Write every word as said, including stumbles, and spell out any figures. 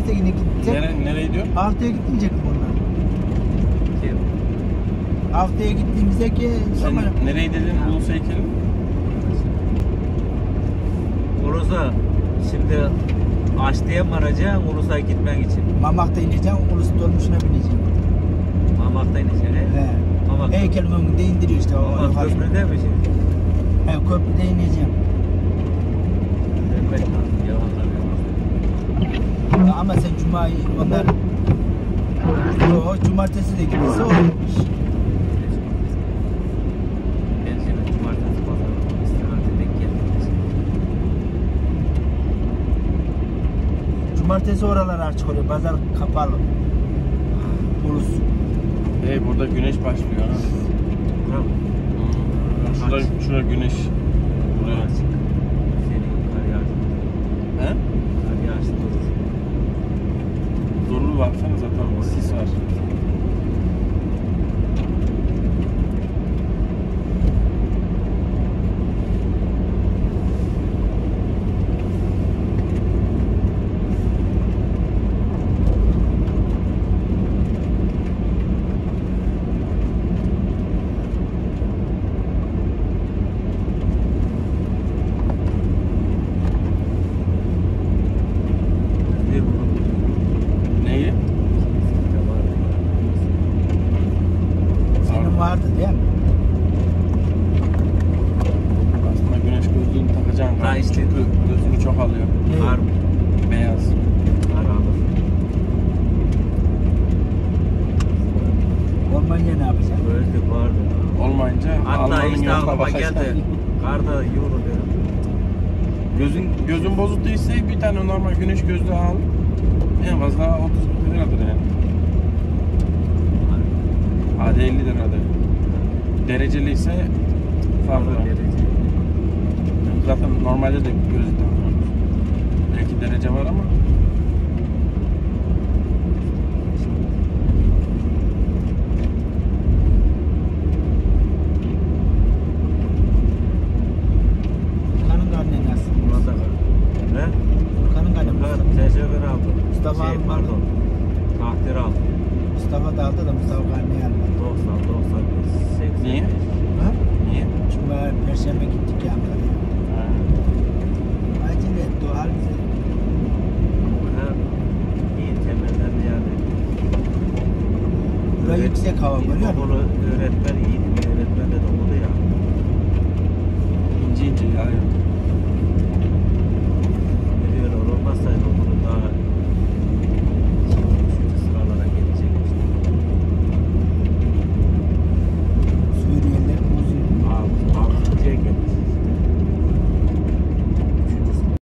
haftaya yine gidecek. Nere, nereye diyor? Haftaya gitmeyecek mi bunlar? Kim? Haftaya gittiğimizde ki Sen zaman... nereye dedin Ulus heykeli? Ulus'a şimdi Açlı'ya mı arayacaksın Ulus'a gitmek için? Mamak'ta ineceğim, Ulus dolmuşuna bineceğim. Mamak'ta ineceksin he? He. Mamak. Heykelin önünde indiriyor işte. o- Mamak o- köprüde mi şimdi? He, köprüde ineceğim. Evet. Yalanlar Ya ama sen Cuma'yı onlar... Yo, cumartesi de giderse olurmuş. Ben şimdi cumartesi pazar istirahate denk geldim. Cumartesi oralar açık oluyor, pazar kapalı. Ulus. Hey burada güneş başlıyor ha. Bravo. Şurada, şurada güneş. Buraya. Senin kar yağışı. He? Kar yağışı durur. Zorlu baksana zaten sis var. Ne bu? Neyi? Senin vardı değil mi? Aslında güneş gözlüğünü takacaksın. Ha, işte. Çünkü gözünü çok alıyor. Ne? Var mı? Beyaz. Var alır. Olmayınca ne yapacaksın? Böyle vardı. Olmayınca Hatta Alman'ın işte yoluna aklıma bakacaksın. geldi. Karda yolu derim. Gözün, gözün bozuk değilse bir tane normal güneş gözlüğü al. En fazla otuz liradır yani. Hadi elli liradır. Dereceli ise farklı. Farklı derece. Zaten normalde de gözlük takıyoruz. Belki derece var ama Furkan'ın karnı nasıl? Buna da var. Ne? Furkan'ın karnı Bunlar nasıl? tecrübe aldı. Mustafa şey, abi pardon. Takdir aldı. Mustafa da aldı da Mustafa karnı almadı. doksan, doksan, seksen. Niye? Ha? niye? Cuma, Perşembe gittik ya Ankara'ya. Ha. Acele etti o halbuki. Ha, iyi temeller yani. Buraya yüksek hava görüyor musun? İlkokulu öğretmen iyiydi.